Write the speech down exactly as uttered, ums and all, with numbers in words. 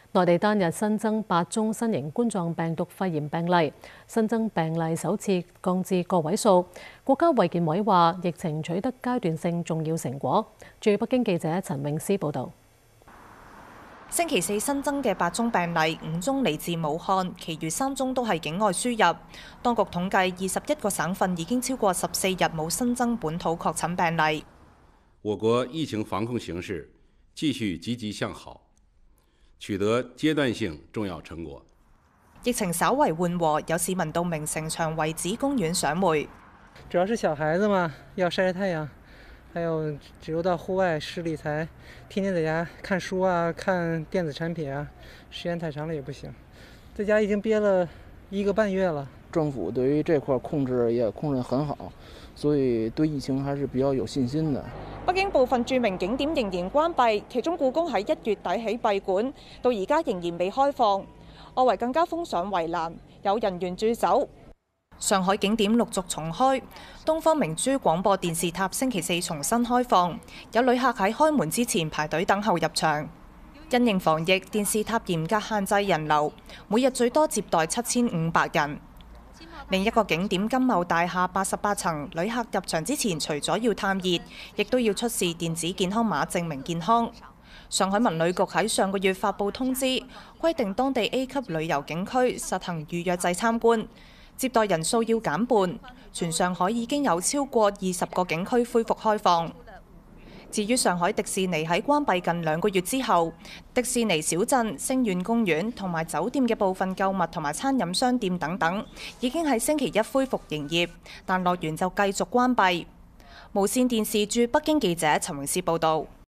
內地單日新增八宗新型冠狀病毒肺炎病例，新增病例首次降至個位數。國家衛健委話，疫情取得階段性重要成果。駐北京記者陳詠詩報導。 星期四新增嘅八宗病例，五宗嚟自武漢，其餘三宗都係境外輸入。當局統計，二十一個省份已經超過十四日冇新增本土確診病例。 我國疫情防控形勢繼續積極向好，取得階段性重要成果。 疫情稍為緩和，有市民到名城牆遺址公園賞梅。 主要是小孩子嘛，要曬曬太陽。還有只有到戶外視理財，天天在家看書啊，看電子產品啊，時間太長了也不行。在家已經憋了一個半月了。 政府對於這塊控制也控制很好，所以對疫情還是比較有信心的。 北京部分著名景點仍然關閉，其中故宮喺一月底起閉館，到而家仍然未開放。外圍更加封上圍欄，有人員駐守。上海景點陸續重開，東方明珠廣播電視塔星期四重新開放，有旅客喺開門之前排隊等候入場。因應防疫，電視塔嚴格限制人流，每日最多接待七千五百人。另一個景點金茂大廈八十八層，旅客入場之前除咗要探熱，亦都要出示電子健康碼證明健康。上海文旅局喺上個月發布通知，規定當地 A 級旅遊景區實行預約制參觀。接待人數要減半，全上海已經有超過二十個景區恢復開放。至於上海迪士尼喺關閉近兩個月之後，迪士尼小鎮、星願公園同埋酒店嘅部分購物同埋餐飲商店等等，已經喺星期一恢復營業，但樂園就繼續關閉。無線電視駐北京記者陳詠詩報導。